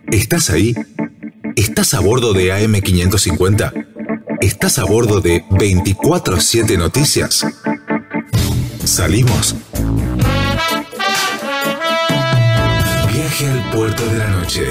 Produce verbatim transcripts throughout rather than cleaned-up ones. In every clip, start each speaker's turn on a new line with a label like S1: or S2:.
S1: ¿Estás ahí? ¿Estás a bordo de A M quinientos cincuenta? ¿Estás a bordo de veinticuatro siete Noticias? ¿Salimos? Viaje al puerto de la noche.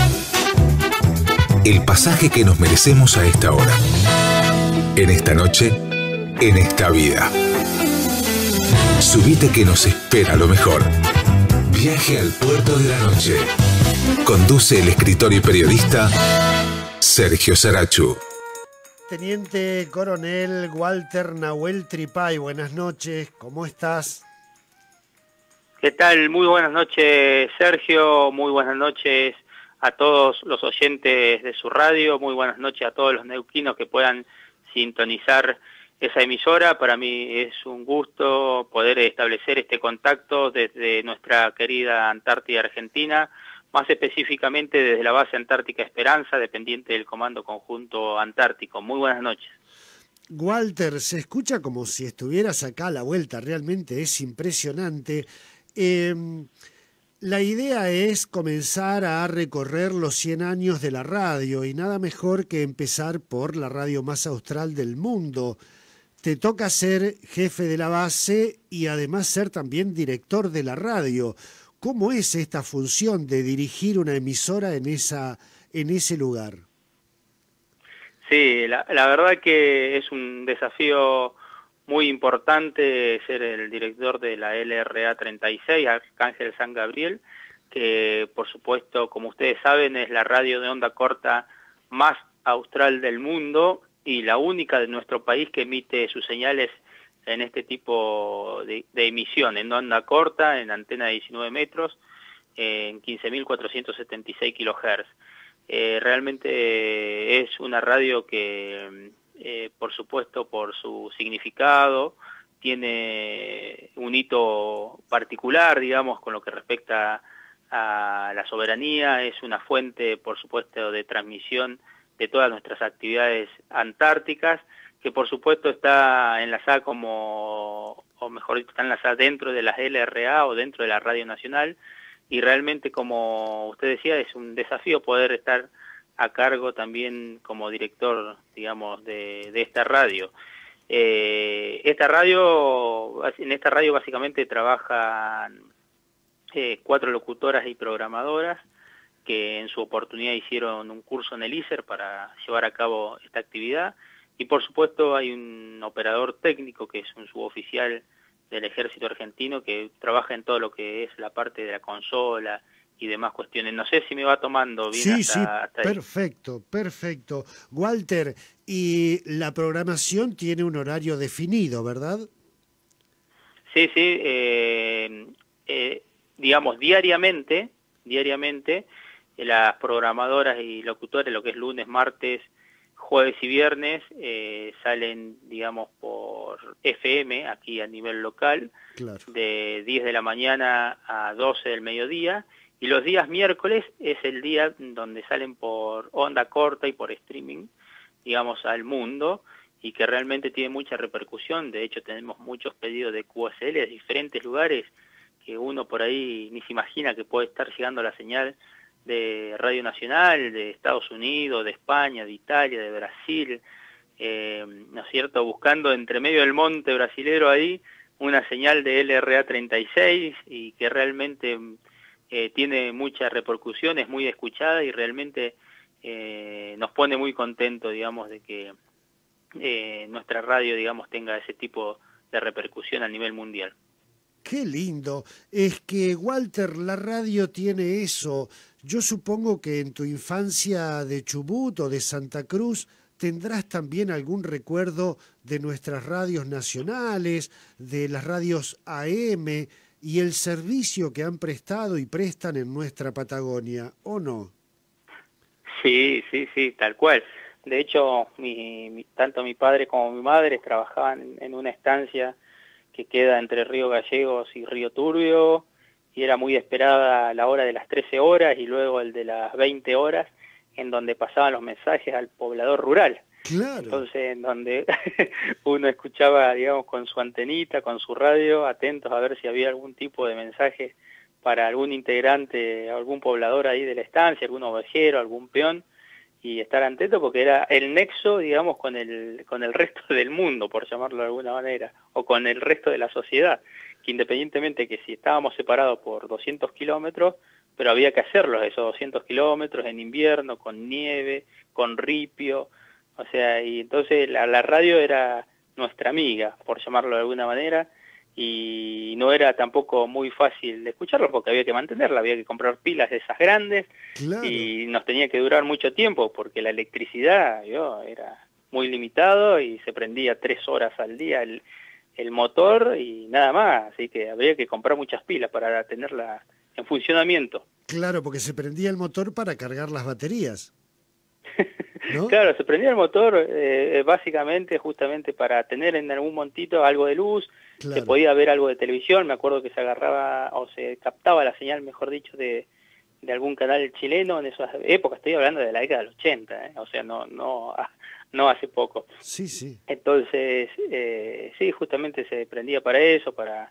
S1: El pasaje que nos merecemos a esta hora. En esta noche, en esta vida. Subite que nos espera lo mejor. Viaje al puerto de la noche. Conduce el escritor y periodista Sergio Sarachu.
S2: Teniente Coronel Walter Nahuel Tripay, buenas noches, ¿cómo estás?
S3: ¿Qué tal? Muy buenas noches, Sergio, muy buenas noches a todos los oyentes de su radio, muy buenas noches a todos los neuquinos que puedan sintonizar esa emisora. Para mí es un gusto poder establecer este contacto desde nuestra querida Antártida Argentina, más específicamente desde la base Antártica Esperanza, dependiente del Comando Conjunto Antártico. Muy buenas noches.
S2: Walter, se escucha como si estuvieras acá a la vuelta, realmente es impresionante. Eh, la idea es comenzar a recorrer los cien años de la radio y nada mejor que empezar por la radio más austral del mundo. Te toca ser jefe de la base y además ser también director de la radio. ¿Cómo es esta función de dirigir una emisora en esa, en ese lugar?
S3: Sí, la, la verdad que es un desafío muy importante ser el director de la L R A treinta y seis, Arcángel San Gabriel, que por supuesto, como ustedes saben, es la radio de onda corta más austral del mundo y la única de nuestro país que emite sus señales en este tipo de, de emisión, en onda corta, en antena de diecinueve metros, en quince mil cuatrocientos setenta y seis kilohertz. Eh, realmente eh, es una radio que, eh, por supuesto, por su significado, tiene un hito particular, digamos, con lo que respecta a la soberanía. Es una fuente, por supuesto, de transmisión de todas nuestras actividades antárticas, que por supuesto está enlazada como, o mejor dicho, está enlazada dentro de las L R A o dentro de la Radio Nacional, y realmente, como usted decía, es un desafío poder estar a cargo también como director, digamos, de, de esta radio. Eh, esta radio, en esta radio básicamente trabajan eh, cuatro locutoras y programadoras que en su oportunidad hicieron un curso en el I S E R para llevar a cabo esta actividad. Y por supuesto hay un operador técnico que es un suboficial del Ejército Argentino que trabaja en todo lo que es la parte de la consola y demás cuestiones. No sé si me va tomando bien.
S2: Sí,
S3: hasta,
S2: sí,
S3: hasta ahí.
S2: Perfecto, perfecto. Walter, y la programación tiene un horario definido, ¿verdad?
S3: Sí, sí, eh, eh, digamos diariamente, diariamente las programadoras y locutores, lo que es lunes, martes, jueves y viernes, eh, salen, digamos, por F M, aquí a nivel local, claro, de diez de la mañana a doce del mediodía, y los días miércoles es el día donde salen por onda corta y por streaming, digamos, al mundo, y que realmente tiene mucha repercusión. De hecho, tenemos muchos pedidos de Q S L de diferentes lugares, que uno por ahí ni se imagina que puede estar llegando la señal de Radio Nacional, de Estados Unidos, de España, de Italia, de Brasil, eh, ¿no es cierto?, buscando entre medio del monte brasilero ahí una señal de L R A treinta y seis y que realmente eh, tiene mucha repercusión, es muy escuchada y realmente eh, nos pone muy contentos, digamos, de que eh, nuestra radio, digamos, tenga ese tipo de repercusión a nivel mundial.
S2: Qué lindo. Es que, Walter, la radio tiene eso. Yo supongo que en tu infancia de Chubut o de Santa Cruz tendrás también algún recuerdo de nuestras radios nacionales, de las radios A M y el servicio que han prestado y prestan en nuestra Patagonia, ¿o no?
S3: Sí, sí, sí, tal cual. De hecho, mi, mi, tanto mi padre como mi madre trabajaban en, en una estancia que queda entre Río Gallegos y Río Turbio, y era muy esperada la hora de las trece horas y luego el de las veinte horas, en donde pasaban los mensajes al poblador rural.
S2: Claro.
S3: Entonces, en donde uno escuchaba, digamos, con su antenita, con su radio, atentos a ver si había algún tipo de mensaje para algún integrante, algún poblador ahí de la estancia, algún ovejero, algún peón, y estar atento porque era el nexo, digamos, con el, con el resto del mundo, por llamarlo de alguna manera, o con el resto de la sociedad, que independientemente que si estábamos separados por doscientos kilómetros, pero había que hacerlos esos doscientos kilómetros en invierno, con nieve, con ripio, o sea, y entonces la, la radio era nuestra amiga, por llamarlo de alguna manera, y no era tampoco muy fácil de escucharlo porque había que mantenerla, había que comprar pilas de esas grandes, claro. Y nos tenía que durar mucho tiempo porque la electricidad yo, era muy limitado y se prendía tres horas al día el, el motor y nada más, así que había que comprar muchas pilas para tenerla en funcionamiento.
S2: Claro, porque se prendía el motor para cargar las baterías, ¿no?
S3: Claro, se prendía el motor eh, básicamente justamente para tener en algún montito algo de luz, claro. Se podía ver algo de televisión, me acuerdo que se agarraba o se captaba la señal, mejor dicho, de, de algún canal chileno en esas épocas, estoy hablando de la década del ochenta, ¿eh? O sea, no, no, no hace poco.
S2: Sí, sí.
S3: Entonces, eh, sí, justamente se prendía para eso, para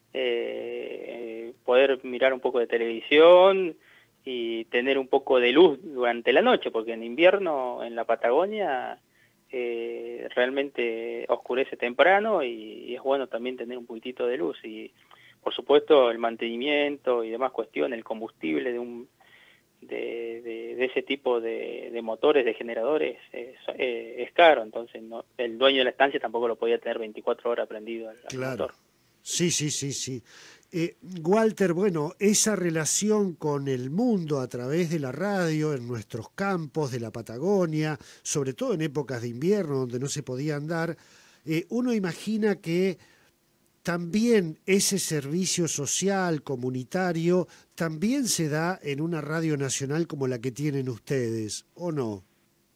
S3: eh, poder mirar un poco de televisión y tener un poco de luz durante la noche, porque en invierno en la Patagonia eh, realmente oscurece temprano y, y es bueno también tener un poquitito de luz y por supuesto el mantenimiento y demás cuestiones, el combustible de un de, de, de ese tipo de, de motores, de generadores es, eh, es caro, entonces no, el dueño de la estancia tampoco lo podía tener veinticuatro horas prendido al,
S2: claro.
S3: al motor.
S2: Sí, sí, sí, sí. Eh, Walter, bueno, esa relación con el mundo a través de la radio, en nuestros campos de la Patagonia, sobre todo en épocas de invierno donde no se podía andar, eh, uno imagina que también ese servicio social, comunitario, también se da en una radio nacional como la que tienen ustedes, ¿o no?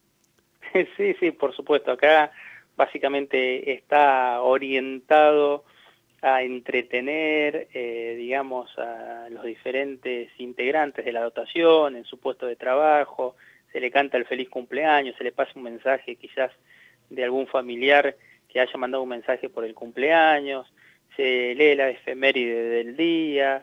S3: Sí, sí, por supuesto. Acá básicamente está orientado a entretener, eh, digamos, a los diferentes integrantes de la dotación en su puesto de trabajo, se le canta el feliz cumpleaños, se le pasa un mensaje quizás de algún familiar que haya mandado un mensaje por el cumpleaños, se lee la efeméride del día,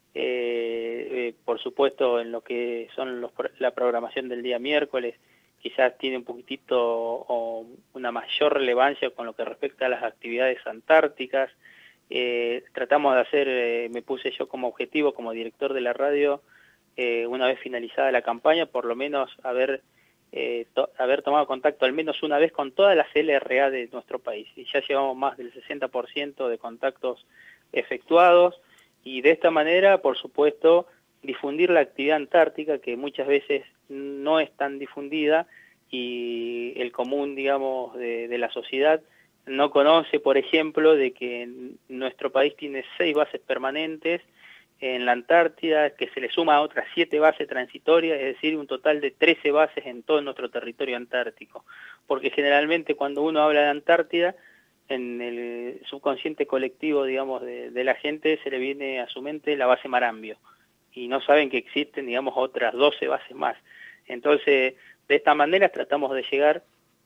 S3: eh, eh, por supuesto en lo que son los, la programación del día miércoles, quizás tiene un poquitito o una mayor relevancia con lo que respecta a las actividades antárticas. Eh, tratamos de hacer, eh, me puse yo como objetivo, como director de la radio, eh, una vez finalizada la campaña, por lo menos haber, eh, to haber tomado contacto al menos una vez con todas las L R A de nuestro país. Y ya llevamos más del sesenta por ciento de contactos efectuados y de esta manera, por supuesto, difundir la actividad antártica que muchas veces no es tan difundida y el común, digamos, de, de la sociedad no conoce, por ejemplo, de que nuestro país tiene seis bases permanentes en la Antártida, que se le suma a otras siete bases transitorias, es decir, un total de trece bases en todo nuestro territorio antártico. Porque generalmente cuando uno habla de Antártida, en el subconsciente colectivo, digamos, de, de la gente, se le viene a su mente la base Marambio. Y no saben que existen, digamos, otras doce bases más. Entonces, de esta manera tratamos de llegar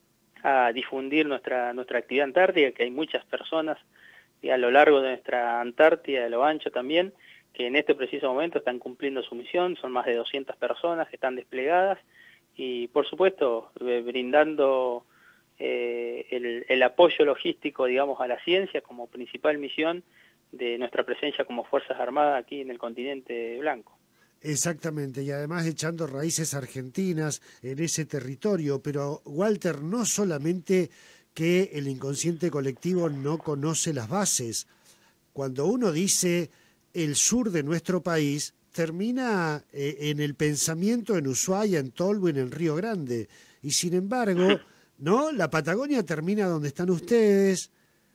S3: a difundir nuestra nuestra actividad antártica, que hay muchas personas y a lo largo de nuestra Antártida, de lo ancho también, que en este preciso momento están cumpliendo su misión, son más de doscientas personas que están desplegadas y por supuesto brindando eh, el, el apoyo logístico, digamos, a la ciencia como principal misión de nuestra presencia como Fuerzas Armadas aquí en el continente blanco.
S2: Exactamente, y además echando raíces argentinas en ese territorio, pero Walter, no solamente que el inconsciente colectivo no conoce las bases, cuando uno dice el sur de nuestro país, termina eh, en el pensamiento en Ushuaia, en Tolwyn, en Río Grande, y sin embargo, ¿no? La Patagonia termina donde están ustedes,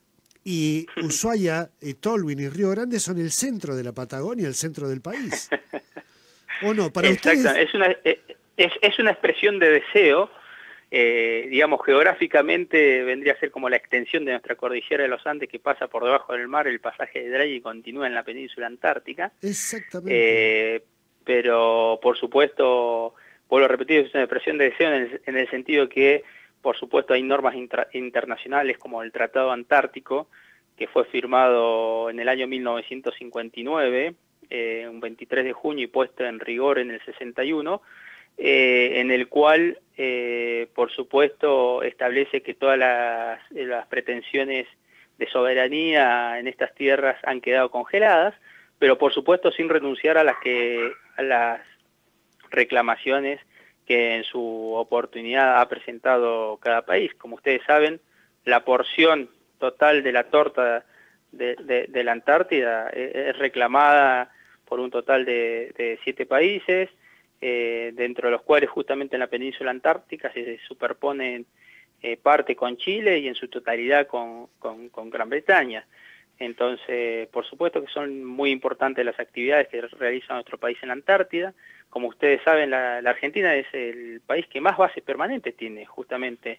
S2: y Ushuaia, eh, Tolwyn y Río Grande son el centro de la Patagonia, el centro del país. ¿O no? Para
S3: Exacto,
S2: ustedes...
S3: es una, es, es una expresión de deseo, eh, digamos, geográficamente vendría a ser como la extensión de nuestra cordillera de los Andes que pasa por debajo del mar, el pasaje de Drake y continúa en la península antártica.
S2: Exactamente.
S3: Eh, pero, por supuesto, vuelvo a repetir, es una expresión de deseo en el, en el sentido que, por supuesto, hay normas intra, internacionales como el Tratado Antártico, que fue firmado en el año mil novecientos cincuenta y nueve, eh, un veintitrés de junio y puesto en rigor en el sesenta y uno, eh, en el cual, eh, por supuesto, establece que todas las, las pretensiones de soberanía en estas tierras han quedado congeladas, pero por supuesto sin renunciar a las que a las reclamaciones que en su oportunidad ha presentado cada país. Como ustedes saben, la porción total de la torta de, de, de la Antártida es reclamada por un total de, de siete países, eh, dentro de los cuales justamente en la península antártica se superponen eh, parte con Chile y en su totalidad con, con, con Gran Bretaña. Entonces, por supuesto que son muy importantes las actividades que realiza nuestro país en la Antártida. Como ustedes saben, la, la Argentina es el país que más bases permanentes tiene, justamente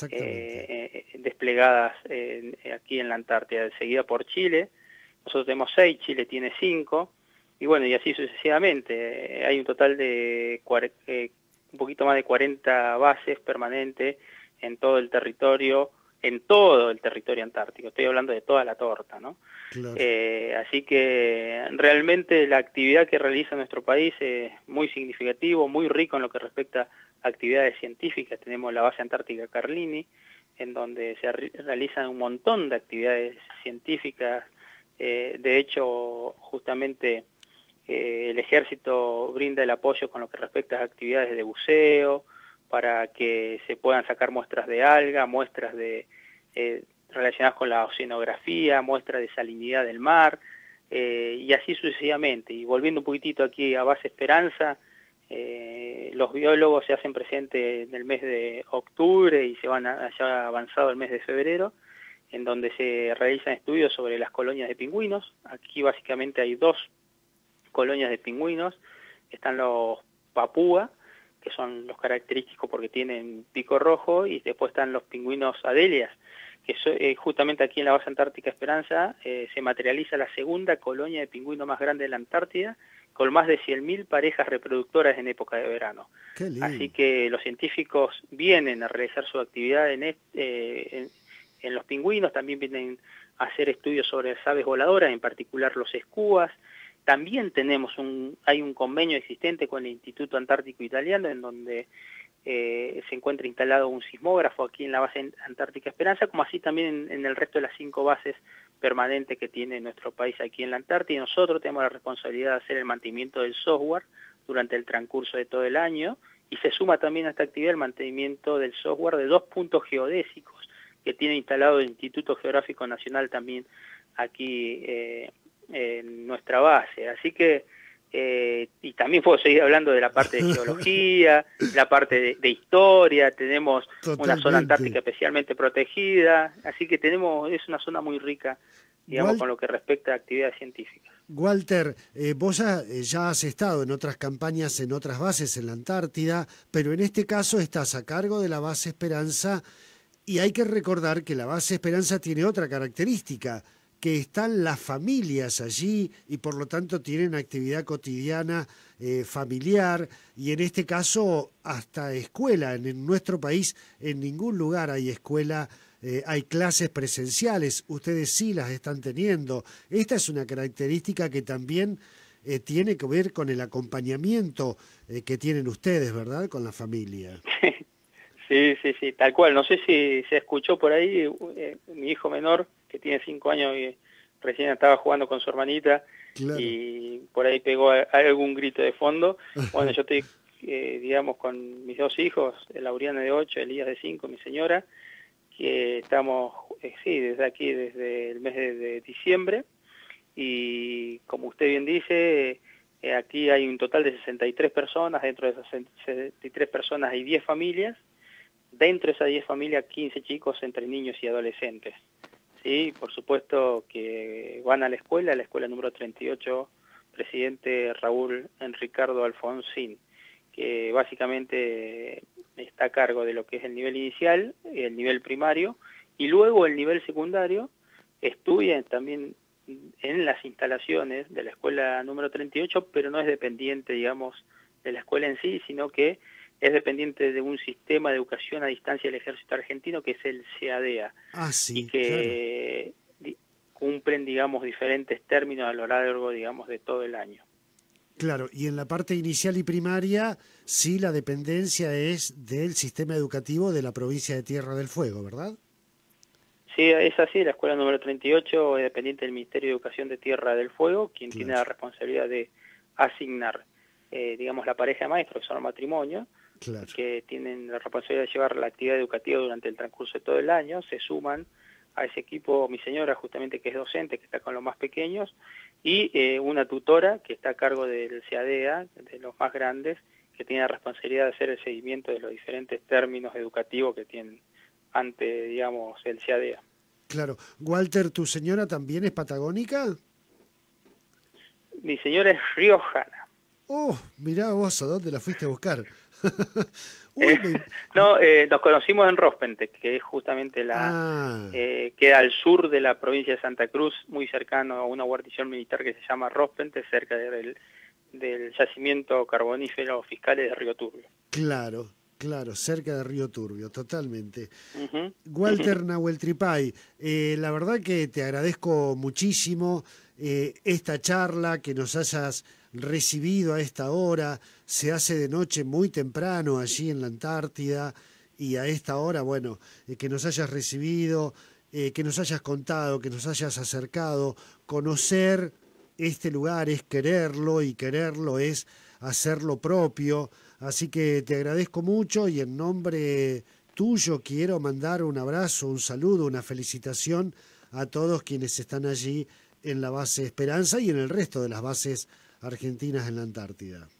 S3: eh, eh, desplegadas eh, aquí en la Antártida, seguida por Chile. Nosotros tenemos seis, Chile tiene cinco, y bueno, y así sucesivamente. Hay un total de eh, un poquito más de cuarenta bases permanentes en todo el territorio, en todo el territorio antártico. Estoy hablando de toda la torta, ¿no? Claro. Eh, así que realmente la actividad que realiza nuestro país es muy significativo, muy rico en lo que respecta a actividades científicas. Tenemos la base antártica Carlini, en donde se re realizan un montón de actividades científicas. Eh, de hecho, justamente eh, el ejército brinda el apoyo con lo que respecta a actividades de buceo, para que se puedan sacar muestras de alga, muestras de eh, relacionadas con la oceanografía, muestras de salinidad del mar, eh, y así sucesivamente. Y volviendo un poquitito aquí a Base Esperanza, eh, los biólogos se hacen presentes en el mes de octubre y se van a, ya avanzado el mes de febrero, en donde se realizan estudios sobre las colonias de pingüinos. Aquí básicamente hay dos colonias de pingüinos, están los papúa, que son los característicos porque tienen pico rojo, y después están los pingüinos adelias, que so, eh, justamente aquí en la base antártica Esperanza eh, se materializa la segunda colonia de pingüino más grande de la Antártida, con más de cien mil parejas reproductoras en época de verano. Así que los científicos vienen a realizar su actividad en, este, eh, en, en los pingüinos, también vienen a hacer estudios sobre las aves voladoras, en particular los escúas. También tenemos un, hay un convenio existente con el Instituto Antártico Italiano, en donde eh, se encuentra instalado un sismógrafo aquí en la base antártica Esperanza, como así también en, en el resto de las cinco bases permanentes que tiene nuestro país aquí en la Antártida. Y nosotros tenemos la responsabilidad de hacer el mantenimiento del software durante el transcurso de todo el año, y se suma también a esta actividad el mantenimiento del software de dos puntos geodésicos que tiene instalado el Instituto Geográfico Nacional también aquí eh, en nuestra base. Así que, eh, y también puedo seguir hablando de la parte de geología, la parte de, de historia. Tenemos Totalmente. Una zona antártica especialmente protegida, así que tenemos, es una zona muy rica, digamos, Wal con lo que respecta a actividades científicas.
S2: Walter, eh, vos ya, ya has estado en otras campañas, en otras bases en la Antártida, pero en este caso estás a cargo de la base Esperanza, y hay que recordar que la base Esperanza tiene otra característica, que están las familias allí y por lo tanto tienen actividad cotidiana eh, familiar, y en este caso hasta escuela. En, en nuestro país en ningún lugar hay escuela, eh, hay clases presenciales, ustedes sí las están teniendo. Esta es una característica que también eh, tiene que ver con el acompañamiento eh, que tienen ustedes, ¿verdad?, con la familia.
S3: Sí, sí, sí, tal cual. No sé si se escuchó por ahí, eh, mi hijo menor, que tiene cinco años y recién estaba jugando con su hermanita, claro, y por ahí pegó a, a algún grito de fondo. Bueno, yo estoy, eh, digamos, con mis dos hijos, Lauriana de ocho, Elías de cinco, mi señora, que estamos, eh, sí, desde aquí, desde el mes de, de diciembre, y como usted bien dice, eh, aquí hay un total de sesenta y tres personas, dentro de esas sesenta y tres personas hay diez familias, dentro de esas diez familias, quince chicos entre niños y adolescentes. Sí, por supuesto que van a la escuela, a la escuela número treinta y ocho, presidente Raúl Ricardo Alfonsín, que básicamente está a cargo de lo que es el nivel inicial, el nivel primario, y luego el nivel secundario. Estudian también en las instalaciones de la escuela número treinta y ocho, pero no es dependiente, digamos, de la escuela en sí, sino que es dependiente de un sistema de educación a distancia del Ejército Argentino, que es el CEADEA.
S2: Ah, sí,
S3: y que,
S2: claro.
S3: cumplen, digamos, diferentes términos a lo largo, digamos, de todo el año.
S2: Claro, y en la parte inicial y primaria, sí, la dependencia es del sistema educativo de la provincia de Tierra del Fuego, ¿verdad?
S3: Sí, es así, la escuela número treinta y ocho es dependiente del Ministerio de Educación de Tierra del Fuego, quien
S2: Claro.
S3: tiene la responsabilidad de asignar, eh, digamos, la pareja de maestros, que son matrimonio,
S2: Claro.
S3: que tienen la responsabilidad de llevar la actividad educativa durante el transcurso de todo el año, se suman a ese equipo mi señora, justamente, que es docente, que está con los más pequeños, y eh, una tutora que está a cargo del C A D A, de los más grandes, que tiene la responsabilidad de hacer el seguimiento de los diferentes términos educativos que tienen ante, digamos, el C A D A.
S2: Claro. Walter, ¿tu señora también es patagónica?
S3: Mi señora es riojana.
S2: Oh, mirá vos, ¿a dónde la fuiste a buscar? Uy,
S3: Eh,
S2: me...
S3: no, eh, nos conocimos en Rospente, que es justamente la
S2: ah.
S3: eh, queda al sur de la provincia de Santa Cruz, muy cercano a una guarnición militar que se llama Rospente, cerca del, del yacimiento carbonífero Fiscales de Río Turbio.
S2: Claro, claro, cerca de Río Turbio, totalmente.
S3: Uh-huh.
S2: Walter Nahuel Tripay, eh, la verdad que te agradezco muchísimo eh, esta charla, que nos hayas recibido a esta hora. Se hace de noche muy temprano allí en la Antártida, y a esta hora, bueno, eh, que nos hayas recibido, eh, que nos hayas contado, que nos hayas acercado. Conocer este lugar es quererlo, y quererlo es hacerlo propio. Así que te agradezco mucho, y en nombre tuyo quiero mandar un abrazo, un saludo, una felicitación a todos quienes están allí en la base Esperanza y en el resto de las bases argentinas en la Antártida.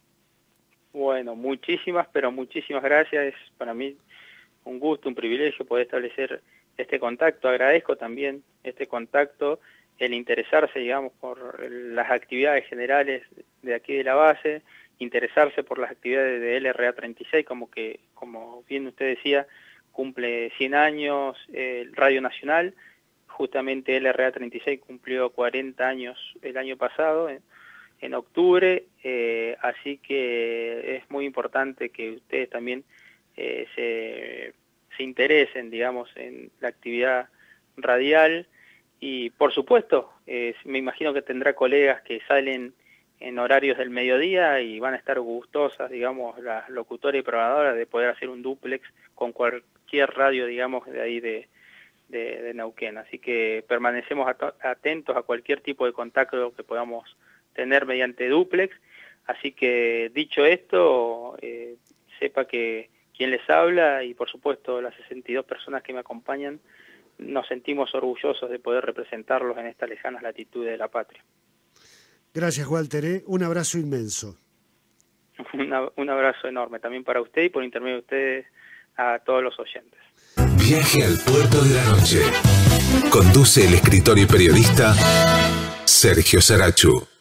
S3: Bueno, muchísimas, pero muchísimas gracias. Es para mí un gusto, un privilegio poder establecer este contacto. Agradezco también este contacto, el interesarse, digamos, por las actividades generales de aquí de la base, interesarse por las actividades de L R A treinta y seis, como que, como bien usted decía, cumple cien años el Radio Nacional. Justamente L R A treinta y seis cumplió cuarenta años el año pasado, en, en octubre, eh, así que es muy importante que ustedes también eh, se, se interesen, digamos, en la actividad radial. Y por supuesto, eh, me imagino que tendrá colegas que salen en horarios del mediodía y van a estar gustosas, digamos, las locutoras y programadoras de poder hacer un dúplex con cualquier radio, digamos, de ahí de, de, de Neuquén. Así que permanecemos atentos a cualquier tipo de contacto que podamos tener mediante dúplex. Así que, dicho esto, eh, sepa que quien les habla, y por supuesto las sesenta y dos personas que me acompañan, nos sentimos orgullosos de poder representarlos en estas lejanas latitudes de la patria.
S2: Gracias, Walter, ¿eh? Un abrazo inmenso.
S3: Una, un abrazo enorme también para usted y por intermedio de ustedes a todos los oyentes.
S1: Viaje al puerto de la noche. Conduce el escritor y periodista Sergio Sarachu.